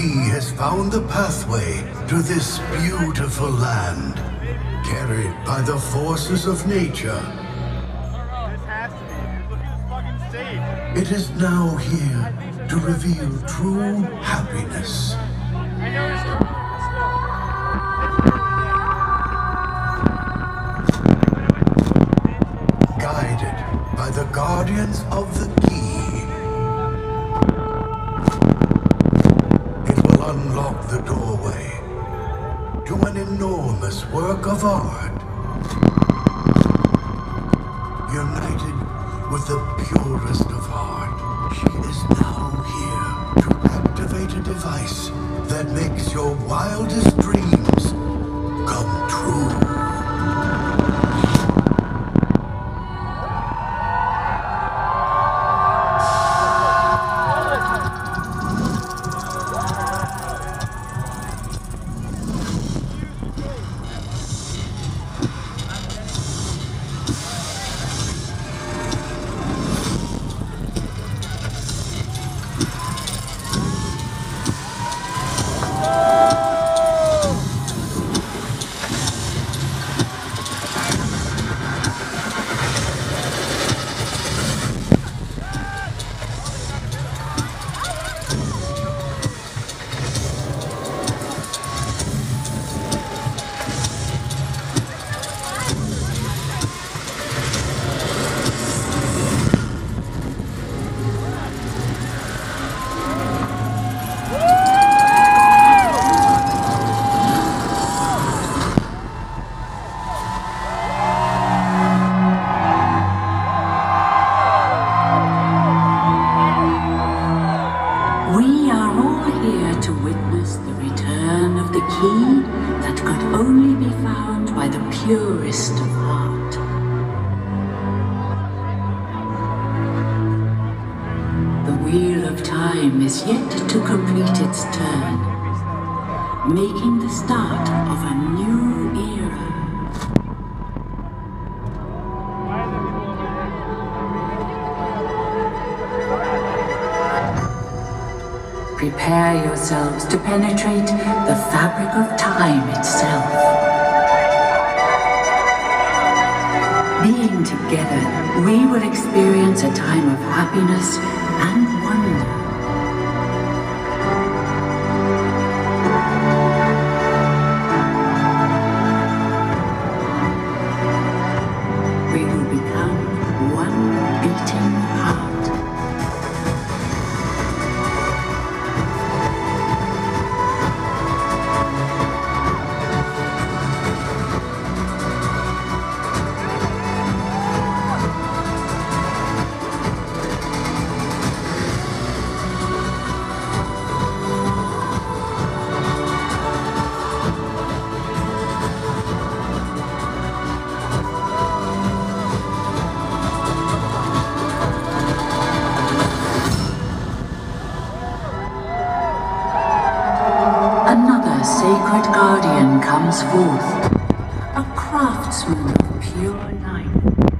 key has found the pathway to this beautiful land, carried by the forces of nature. It is now here to reveal true happiness. Guided by the guardians of the key, it will unlock the doorway to an enormous work of art, united with the purest of heart. She is now here to activate a device that makes your wildest dreams come true. We are all here to witness the return of the key that could only be found by the purest of heart. The wheel of time is yet to complete its turn, making the start of a new era. Prepare yourselves to penetrate the fabric of time itself. Being together, we will experience a time of happiness and wonder. We will become one beating heart. Another sacred guardian comes forth, a craftsman of pure light.